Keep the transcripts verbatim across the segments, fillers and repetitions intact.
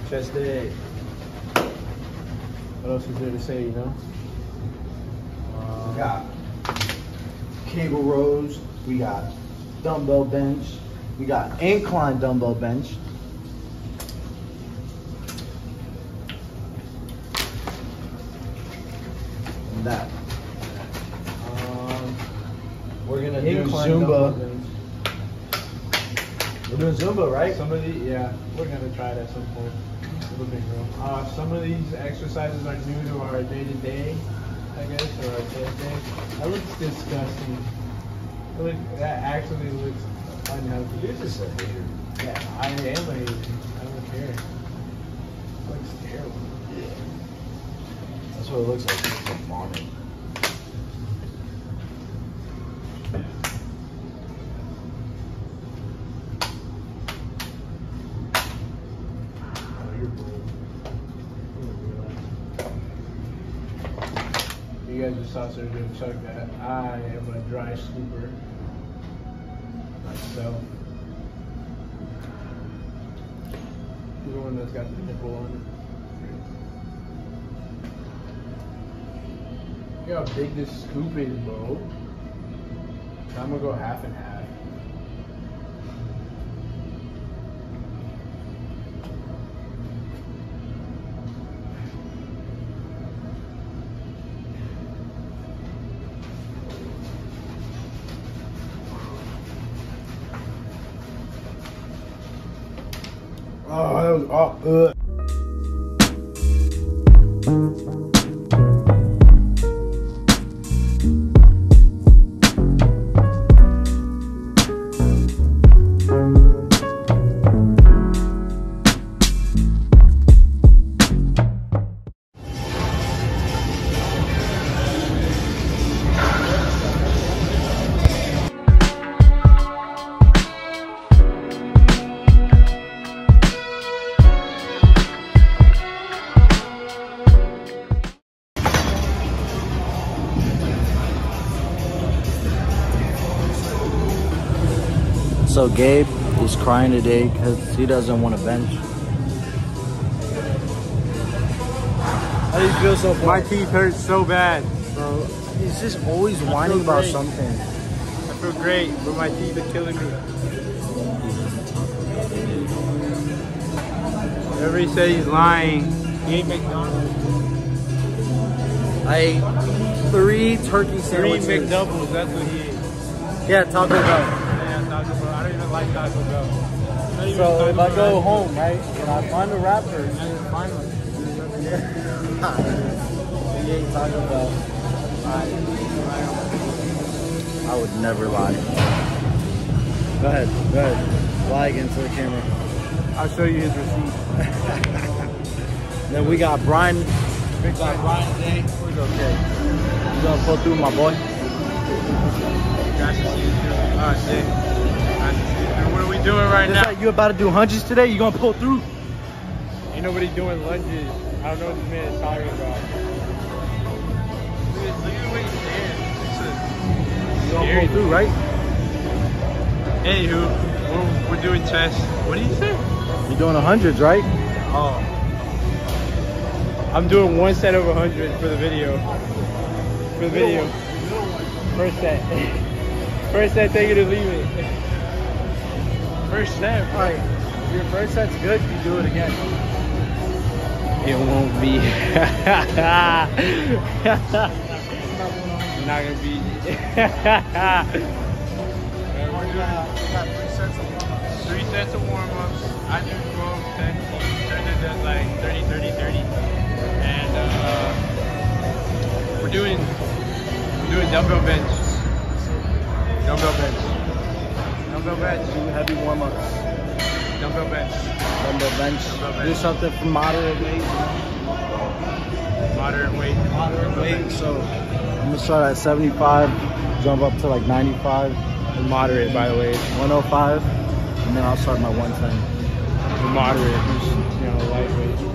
Chest day. What else is there to say, you know? Uh, we got cable rows. We got dumbbell bench. We got incline dumbbell bench. And that. Um, we're gonna do Incline Zumba. We're doing Zumba, right? Some of the, yeah, we're gonna try it at some point. Little big room. Uh, some of these exercises are new to our day to day, I guess, or our chest day. That looks disgusting. It look, that actually looks unhealthy. You're just a hater. Yeah, I am a hater. I don't care. It looks terrible. Yeah. That's what it looks like. It's like vomit. You guys just saw Sergio chug that. I am a dry scooper myself. You're the one that's got the nipple on it. Look how big this scoop is, bro. I'm gonna go half and half. Oh, that was oh, ugh. So Gabe is crying today because he doesn't want to bench. How do you feel so far? My teeth hurt so bad. Bro, he's just always whining about great. something. I feel great, but my teeth are killing me. Everybody said he's lying. He ate McDonald's. I ate three turkey Three sandwiches. McDoubles, that's what he ate. Yeah, Taco Bell. Yeah, Taco Bell. I don't even like Taco Bell. Not even So Taco if I Bell. go home, right, and I find a rapper, I didn't find one. he ate Taco Bell. I would never lie. Go ahead, go ahead. Lie against the camera. I'll show you his receipt. Then we got Brian. Big guy Brian today. He's okay. You gonna pull through, my boy? Nice to see you too. Alright, Jay. Nice to see you too. What are we doing right Is now? that you about to do hunches today? You gonna pull through? Ain't nobody doing lunges. I don't know what this man is talking about. Look at, look at the way he stands. You gonna pull through, right? Anywho, we're, we're doing chest. What did you say? You're doing a hundreds, right? Oh. I'm doing one set of a hundred for the video. For the video. First set. First set, take it or leave it. First set. All right. If your first set's good, you do it again. It won't be. Not gonna be. We got three sets of warm-ups. Three sets of warm-ups. I do twelve, ten, Turner does like thirty, thirty, thirty. And uh, we're doing we're doing dumbbell bench. Dumbbell bench. Dumbbell bench. Do heavy warm-ups. Dumbbell bench. Dumbbell bench. Dumbbell bench. Do something for moderate weight. Moderate weight. Moderate weight. So I'm gonna start at seventy-five, jump up to like ninety-five. Moderate, by the way. one oh five, and then I'll start my one ten. Moderate, you know, lightweight.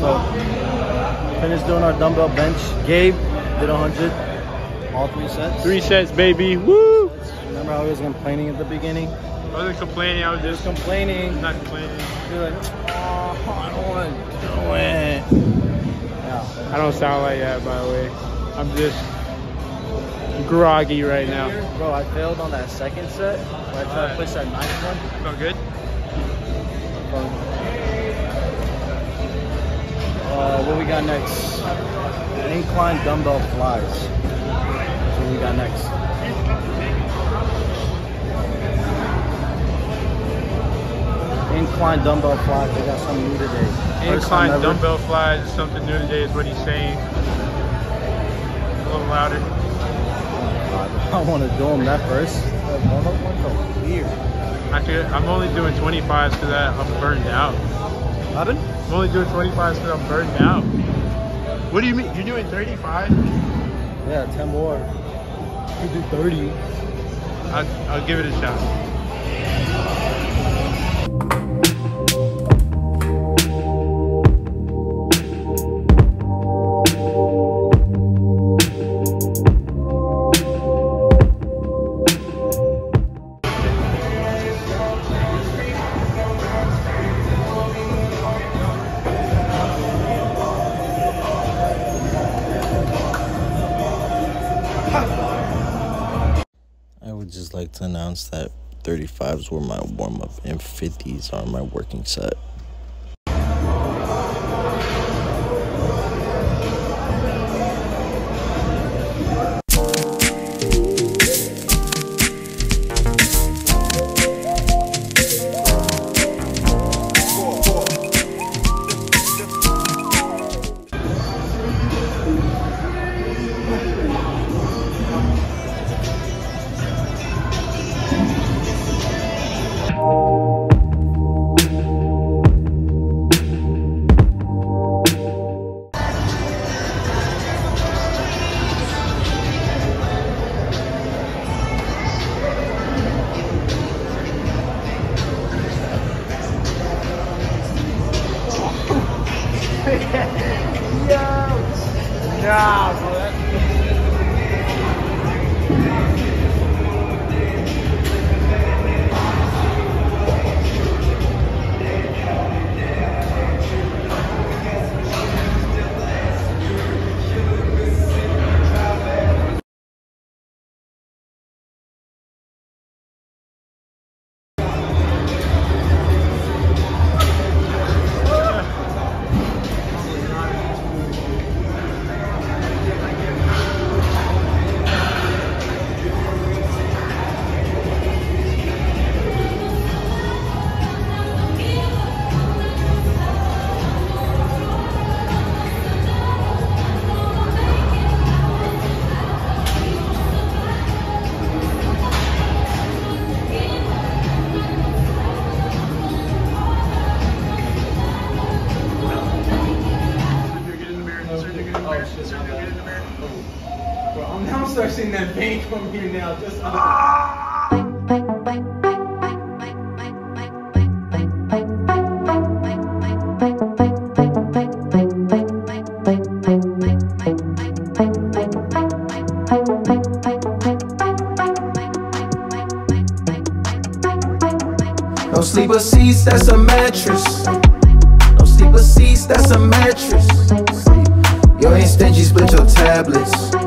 So finished doing our dumbbell bench. Gabe did one hundred, all three sets. Three sets, baby. Woo! Remember how he was complaining at the beginning? I wasn't complaining. I was just complaining. Not complaining. You're like, oh, I don't want to do it. Yeah. I don't sound like that, by the way. I'm just groggy right now. Bro, I failed on that second set. I tried to push that ninth one. Felt good? Uh, what we got next? Incline dumbbell flies. That's what we got next. Incline dumbbell flies. They got something new today. Incline dumbbell flies is something new today, is what he's saying. A little louder. I want to do them that first. That warm-up ones are weird. Actually, I'm only doing twenty-fives because I'm burned out. Pardon? I'm only doing twenty-fives because I'm burned out. What do you mean? You're doing thirty-five? Yeah, ten more. You do thirty. I'll, I'll give it a shot. I would just like to announce that thirty-fives were my warm-up and fifties are my working set. Nah, bro, that's... I'm now starting seeing that vein come here now. Just no sleeper seats, that's a mattress. No sleeper seats, that's a mattress. You ain't stingy, split your tablets.